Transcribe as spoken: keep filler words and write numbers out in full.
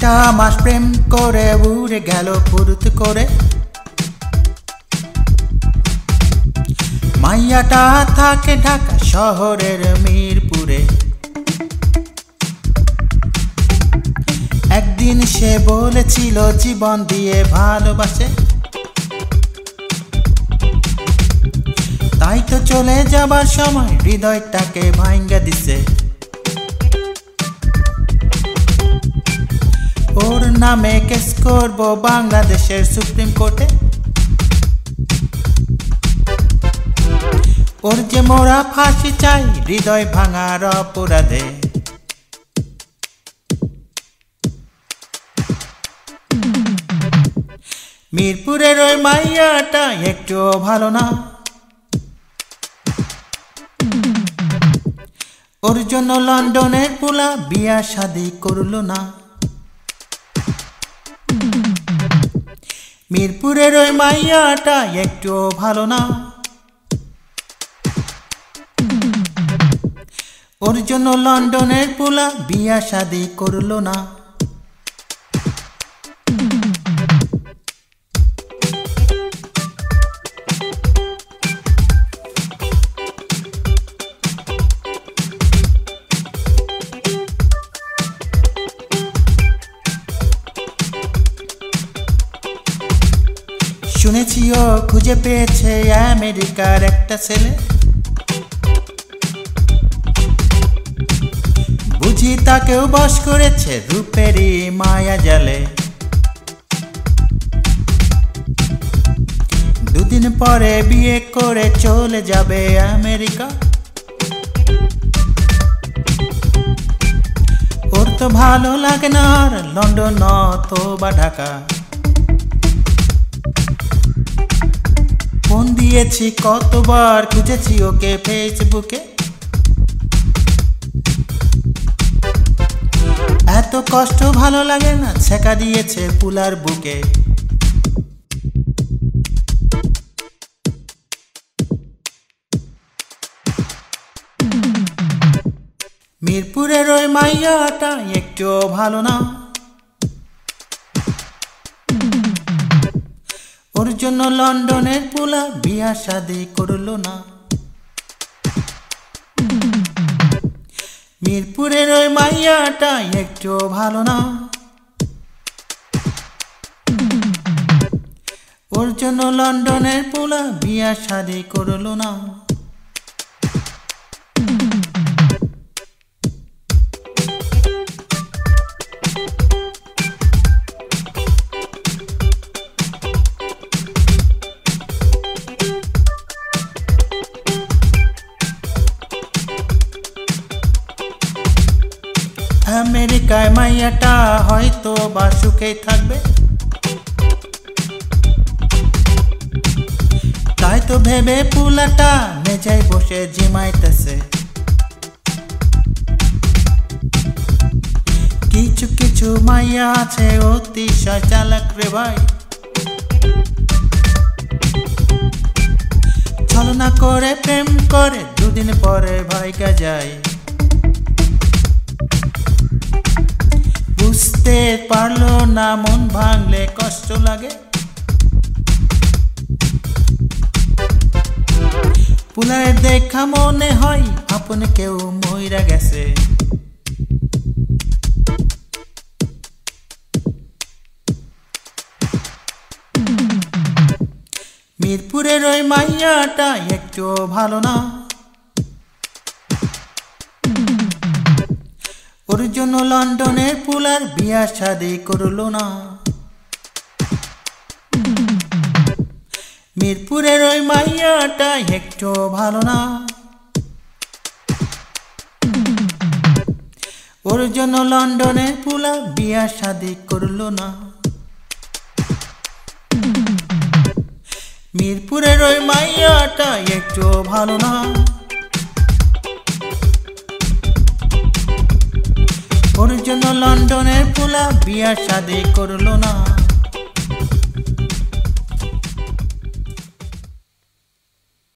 তিনটা মাস প্রেম করে উড়ে গেল ফুরুত করে। মাইয়াটা থাকে ঢাকা শহরের মিরপুরে। একদিন সে বলেছিল জীবন দিয়ে ভালোবাসে, তাই তো চলে যাবার সময় হৃদয়টাকে ভাঙ্গা দিছে। ওর নামে কেস করব বাংলাদেশের সুপ্রিম কোর্টে। ওর যে মোরা ফাঁসি চাই হৃদয় ভাঙার অপরাধে। মিরপুরের ওই মাইয়াটা একটু ভালো না, ওর জন্য লন্ডনের পোলা বিয়া শাদি করলো না। মিরপুরের ওই মাইয়াটা একটু ভালো না, ওর জন্য লন্ডনের পোলা বিয়া শাদি করলো না। শুনেছি ও খুঁজে পেয়েছে আমেরিকার একটা ছেলে, বুঝি তাকেও বশ করেছে রূপেরই মায়া জালে। দুদিন পরে বিয়ে করে চলে যাবে আমেরিকা। ওর তো ভালো লাগে না আর লন্ডন অথবা ঢাকা। ফোন দিয়েছি কতবার, খুঁজেছি ওকে ফেসবুকে। এত কষ্ট ভালো লাগে না, ছেকা দিয়েছে পুলার বুকে। মিরপুরের ওই মাইয়াটা একটু ভালো না, ওর জন্য লন্ডনের পোলা বিয়া শাদি করলো না। মিরপুরের ওই মাইয়াটা একটু ভালো না, ওর জন্য লন্ডনের পোলা বিয়া শাদি করলো না। আমেরিকায় মাইয়াটা হয়তো বা সুখেই থাকবে, তাই তো ভেবে পুলাটা মেঝায় বসে জিমাইতেছে। কিছু কিছু মাইয়া আছে অতিশয় চালাক রে ভাই, ছলনা করে প্রেম করে দুদিন পরে ভাইগা যায়। বুঝতে পারলো না মন ভাঙলে কষ্ট লাগে, পুলারে দেখা মনে হয় আপন কেউ মইরা গেছে। মিরপুরের ওই মাইয়াটা একটু ভালো না, ওর জন্য লন্ডনের পোলার বিয়া শাদি করলো না। মিরপুরের ওই মাইয়াটা একটু ভালো না, ওর জন্য লন্ডনের পোলা বিয়া শাদি করলো না। মিরপুরের ওই মাইয়াটা একটু ভালো না, ওর জন্য লন্ডনের পোলা বিয়া শাদি করলো না।